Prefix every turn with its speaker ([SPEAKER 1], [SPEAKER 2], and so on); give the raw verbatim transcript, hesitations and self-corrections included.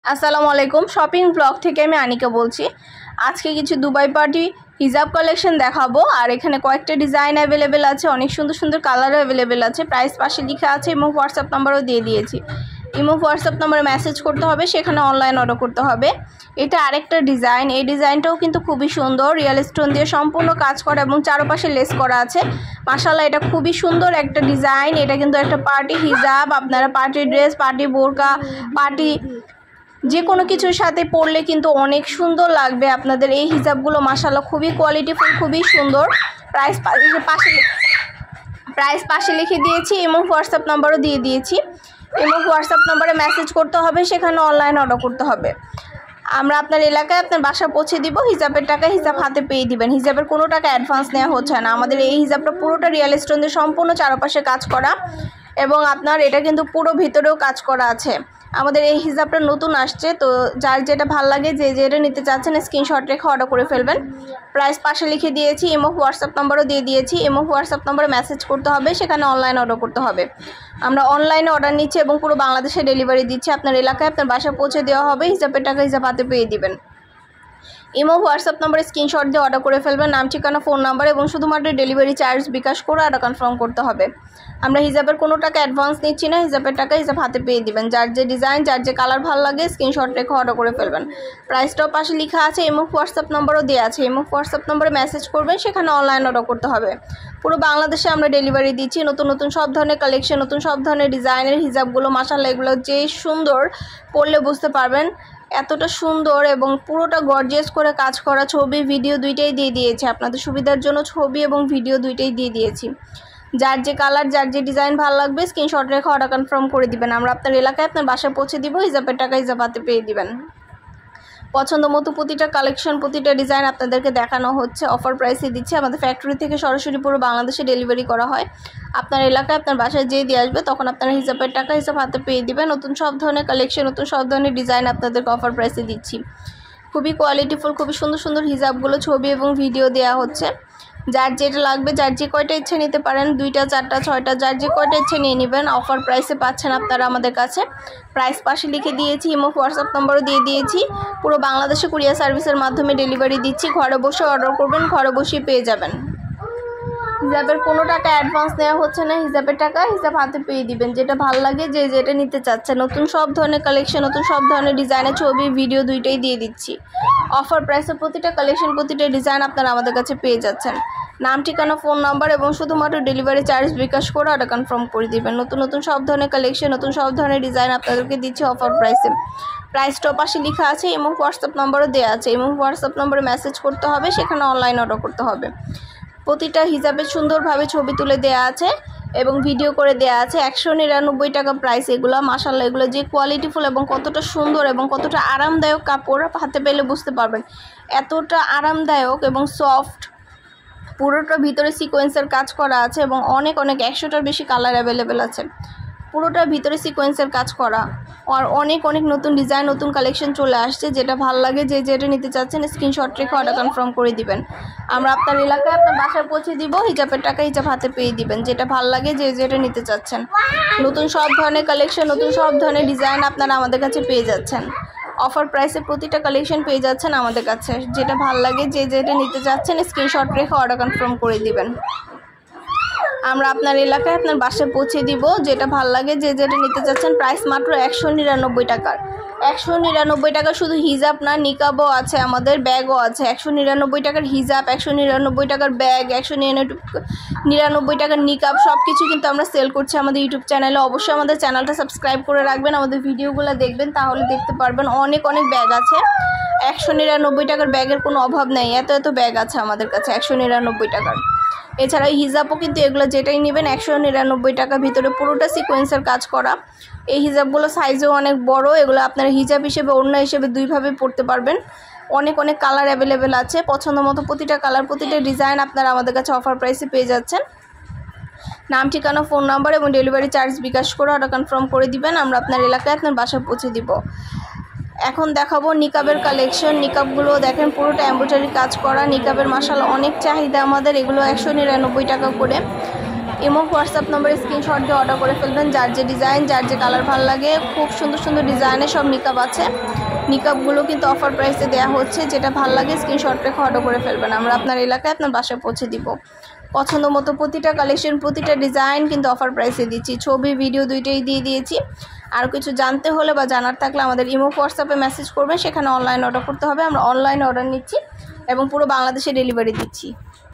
[SPEAKER 1] আসসালামু আলাইকুম shopping blog থেকে আমি আনিকা বলছি। আজকে কিছু দুবাই পার্টি হিজাব কালেকশন দেখাবো। আর এখানে কয়েকটা ডিজাইন অ্যাভেলেবেল আছে, অনেক সুন্দর সুন্দর কালারও অ্যাভেলেবেল আছে। প্রাইস পাশে লেখা আছে এবং হোয়াটসঅ্যাপ নাম্বারও দিয়ে দিয়েছি। ইমো হোয়াটসঅ্যাপ নাম্বারে মেসেজ করতে হবে, সেখানে অনলাইন অর্ডার করতে হবে। এটা আরেকটা ডিজাইন, এই ডিজাইনটাও কিন্তু খুবই সুন্দর, রিয়েল স্টোন দিয়ে সম্পূর্ণ কাজ করা এবং চারপাশে লেস করা আছে। মাশাআল্লাহ, এটা খুবই সুন্দর একটা ডিজাইন। এটা কিন্তু একটা পার্টি হিজাব, আপনারা পার্টি ড্রেস, পার্টি বোরকা, পার্টি যে কোনো কিছুর সাথে পরলে কিন্তু অনেক সুন্দর লাগবে আপনাদের এই হিজাবগুলো। মাশাআল্লাহ, খুবই কোয়ালিটিফুল, খুবই সুন্দর। প্রাইস পাশে প্রাইস পাশে লিখে দিয়েছি এবং হোয়াটসঅ্যাপ নাম্বারও দিয়ে দিয়েছি। এবং হোয়াটসঅ্যাপ নাম্বারে মেসেজ করতে হবে, সেখানে অনলাইন অর্ডার করতে হবে। আমরা আপনার এলাকায় আপনার বাসা পৌঁছে দিব। হিজাবের টাকা হিজাব হাতে পেয়ে দিবেন। হিজাবের কোনো টাকা অ্যাডভান্স নেওয়া হচ্ছে না। আমাদের এই হিজাবটা পুরোটা রিয়েল স্টোন দিয়ে সম্পূর্ণ চারপাশে কাজ করা এবং আপনার এটা কিন্তু পুরো ভিতরেও কাজ করা আছে। আমাদের এই হিজাবটা নতুন আসছে, তো যার যেটা ভাল লাগে, যে যেটা নিতে চাচ্ছেন স্ক্রিনশট রেখে অর্ডার করে ফেলবেন। প্রাইস পাশে লিখে দিয়েছি, এমও হোয়াটসঅ্যাপ নাম্বারও দিয়ে দিয়েছি। এমও হোয়াটসঅ্যাপ নাম্বারে মেসেজ করতে হবে, সেখানে অনলাইন অর্ডার করতে হবে। আমরা অনলাইনে অর্ডার নিচ্ছি এবং পুরো বাংলাদেশে ডেলিভারি দিচ্ছি। আপনার এলাকায় আপনার বাসা পৌঁছে দেওয়া হবে। হিজাবের টাকা হিজাব হাতে পেয়ে দিবেন। ইমো হোয়াটসঅ্যাপ নাম্বারে স্ক্রিনশট দিয়ে অর্ডার করে ফেলবেন, নাম ঠিকানা ফোন নাম্বার এবং শুধুমাত্র ডেলিভারি চার্জ বিকাশ করে অর্ডার কনফার্ম করতে হবে। আমরা হিজাবের কোনো টাকা অ্যাডভান্স নিচ্ছি না। হিজাবের টাকা হিজাব হাতে পেয়ে দিবেন। যার যে ডিজাইন, যার যে কালার ভালো লাগে স্ক্রিনশট রেখে অর্ডার করে ফেলবেন। প্রাইসটাও পাশে লেখা আছে, ইমো হোয়াটসঅ্যাপ নাম্বারও দেওয়া আছে। ইমো হোয়াটসঅ্যাপ নাম্বারে মেসেজ করবেন, সেখানে অনলাইন অর্ডার করতে হবে। পুরো বাংলাদেশে আমরা ডেলিভারি দিচ্ছি। নতুন নতুন সব ধরনের কালেকশন, নতুন সব ধরনের ডিজাইনের হিজাবগুলো মাশাআল্লাহ, এগুলো যে সুন্দর, পরলে বুঝতে পারবেন এতটা সুন্দর এবং পুরোটা গর্জিয়াস করে কাজ করা। ছবি ভিডিও দুইটাই দিয়ে দিয়েছি আপনাদের সুবিধার জন্য। ছবি এবং ভিডিও দুইটাই দিয়ে দিয়েছি। যার যে কালার, যার যে ডিজাইন ভালো লাগবে স্ক্রিনশট রেখে অর্ডার কনফার্ম করে দিবেন। আমরা আপনার এলাকায় আপনার বাসায় পৌঁছে দিব। হিজাবের টাকা হিজাব হাতে পেয়ে দিবেন। পছন্দ মতো প্রতিটা কালেকশন, প্রতিটা ডিজাইন আপনাদেরকে দেখানো হচ্ছে। অফার প্রাইসে দিচ্ছি। আমাদের ফ্যাক্টরি থেকে সরাসরি পুরো বাংলাদেশে ডেলিভারি করা হয়। আপনার এলাকায় আপনার বাসায় যেয়ে দিয়ে আসবে, তখন আপনারা হিসাবের টাকা হিসাব হাতে পেয়ে দিবেন। নতুন সব ধরনের কালেকশন, নতুন সব ধরনের ডিজাইন আপনাদেরকে অফার প্রাইসে দিচ্ছি। খুবই কোয়ালিটিফুল, খুবই সুন্দর সুন্দর হিজাবগুলো ছবি এবং ভিডিও দেওয়া হচ্ছে। যার যেটা লাগবে, যার যে কয়টা ইচ্ছে নিতে পারেন, দুইটা চারটা ছয়টা, যার যে কয়টা ইচ্ছে নিয়ে নেবেন। অফার প্রাইসে পাচ্ছেন আপনারা আমাদের কাছে। প্রাইস পাশে লিখে দিয়েছি, ইমো হোয়াটসঅ্যাপ নাম্বারও দিয়ে দিয়েছি। পুরো বাংলাদেশে কুরিয়ার সার্ভিসের মাধ্যমে ডেলিভারি দিচ্ছি। ঘরে বসে অর্ডার করবেন, ঘরে বসেই পেয়ে যাবেন। হিজাবের কোনো টাকা অ্যাডভান্স নেওয়া হচ্ছে না। হিজাবের টাকা হিসাব হাতে পেয়ে দিবেন। যেটা ভালো লাগে, যে যেটা নিতে চাচ্ছে, নতুন সব ধরনের কালেকশন, নতুন সব ধরনের ডিজাইনের ছবি ভিডিও দুইটাই দিয়ে দিচ্ছি। অফার প্রাইসে প্রতিটা কালেকশন, প্রতিটা ডিজাইন আপনারা আমাদের কাছে পেয়ে যাচ্ছেন। নাম ঠিকানা ফোন নাম্বার এবং শুধুমাত্র ডেলিভারি চার্জ বিকাশ করে অর্ডার কনফার্ম করে দিবেন। নতুন নতুন সব ধরনের কালেকশন, নতুন সব ধরনের ডিজাইন আপনাদেরকে দিচ্ছি অফার প্রাইসে। প্রাইসটাও পাশে লেখা আছে এবং হোয়াটসঅ্যাপ নাম্বারও দেওয়া আছে। এবং হোয়াটসঅ্যাপ নাম্বারে মেসেজ করতে হবে, সেখানে অনলাইন অর্ডার করতে হবে। প্রতিটা হিজাবে সুন্দরভাবে ছবি তুলে দেওয়া আছে এবং ভিডিও করে দেওয়া আছে। একশো নিরানব্বই টাকা প্রাইস এগুলো। মাশাআল্লাহ, এগুলো যে কোয়ালিটিফুল এবং কতটা সুন্দর এবং কতটা আরামদায়ক কাপড়, হাতে পেলে বুঝতে পারবেন এতটা আরামদায়ক এবং সফট। পুরোটা ভিতরে সিকোয়েন্সের কাজ করা আছে এবং অনেক অনেক একশোটার বেশি কালার অ্যাভেলেবেল আছে। পুরোটা ভিতরে সিকোয়েন্সের কাজ করা আর অনেক অনেক নতুন ডিজাইন, নতুন কালেকশন চলে আসছে। যেটা ভালো লাগে, যে যেটা নিতে চাচ্ছেন স্ক্রিনশট রেখে অর্ডার কনফার্ম করে দিবেন। আমরা আপনার এলাকায় আপনার বাসায় পৌঁছে দিব। হিজাবের টাকা হিজাব হাতে পেয়ে দিবেন। যেটা ভালো লাগে, যে যেটা নিতে চাচ্ছেন, নতুন সব ধরনের কালেকশন, নতুন সব ধরনের ডিজাইন আপনারা আমাদের কাছে পেয়ে যাচ্ছেন। অফার প্রাইসে প্রতিটা কালেকশন পেয়ে যাচ্ছেন আমাদের কাছে। যেটা ভালো লাগে, যে যেটা নিতে চাচ্ছেন স্ক্রিনশট রেখে অর্ডার কনফার্ম করে দিবেন। আমরা আপনার এলাকায় আপনার বাসায় পৌঁছে দিব। যেটা ভাল লাগে, যে যেটা নিতে চাচ্ছেন। প্রাইস মাত্র একশো নিরানব্বই টাকার। একশো নিরানব্বই টাকা শুধু হিজাব না, নিকাবও আছে, আমাদের ব্যাগও আছে। একশো নিরানব্বই টাকার হিজাব, একশো নিরানব্বই টাকার ব্যাগ, একশো নিরানব্বই টাকার নিকাব, সব কিছু কিন্তু আমরা সেল করছি আমাদের ইউটিউব চ্যানেলে। অবশ্যই আমাদের চ্যানেলটা সাবস্ক্রাইব করে রাখবেন, আমাদের ভিডিওগুলো দেখবেন, তাহলে দেখতে পারবেন অনেক অনেক ব্যাগ আছে। একশো নিরানব্বই টাকার ব্যাগের কোনো অভাব নেই। এত এত ব্যাগ আছে আমাদের কাছে একশো নিরানব্বই টাকার। এছাড়া হিজাবও কিন্তু এগুলো যেটাই নেবেন একশো নিরানব্বই টাকা। ভিতরে পুরোটা সিকোয়েন্সের কাজ করা। এই হিজাবগুলো সাইজও অনেক বড়। এগুলো আপনারা হিজাব হিসেবে, ওড়না হিসেবে দুইভাবে পরতে পারবেন। অনেক অনেক কালার অ্যাভেলেবেল আছে। পছন্দ মতো প্রতিটা কালার, প্রতিটা ডিজাইন আপনারা আমাদের কাছে অফার প্রাইসে পেয়ে যাচ্ছেন। নাম ঠিকানা ফোন নাম্বার এবং ডেলিভারি চার্জ বিকাশ করে অর্ডার কনফার্ম করে দিবেন। আমরা আপনার এলাকায় আপনার বাসায় পৌঁছে দিব। এখন দেখাবো নিকাবের কালেকশন। নিকাবগুলো দেখেন পুরোটা এমব্রয়ডারি কাজ করা। নিকাবের মাশাআল্লাহ অনেক চাহিদা আমাদের। এগুলো একশো নিরানব্বই টাকা করে। ইমো হোয়াটসঅ্যাপ নম্বরে স্ক্রিনশট দিয়ে অর্ডার করে ফেলবেন। যার যে ডিজাইন, যার যে কালার ভালো লাগে, খুব সুন্দর সুন্দর ডিজাইনের সব নিকাব আছে। নিকাবগুলো কিন্তু অফার প্রাইসে দেওয়া হচ্ছে। যেটা ভালো লাগে স্ক্রিনশট রেখে অর্ডার করে ফেলবেন। আমরা আপনার এলাকায় আপনার বাসায় পৌঁছে দিব। পছন্দ মতো প্রতিটা কালেকশন, প্রতিটা ডিজাইন কিন্তু অফার প্রাইসে দিচ্ছি। ছবি ভিডিও দুইটাই দিয়ে দিয়েছি। আর কিছু জানতে হলে বা জানার থাকলে আমাদের ইমো হোয়াটসঅ্যাপে মেসেজ করবেন, সেখানে অনলাইন অর্ডার করতে হবে। আমরা অনলাইন অর্ডার নিচ্ছি এবং পুরো বাংলাদেশে ডেলিভারি দিচ্ছি।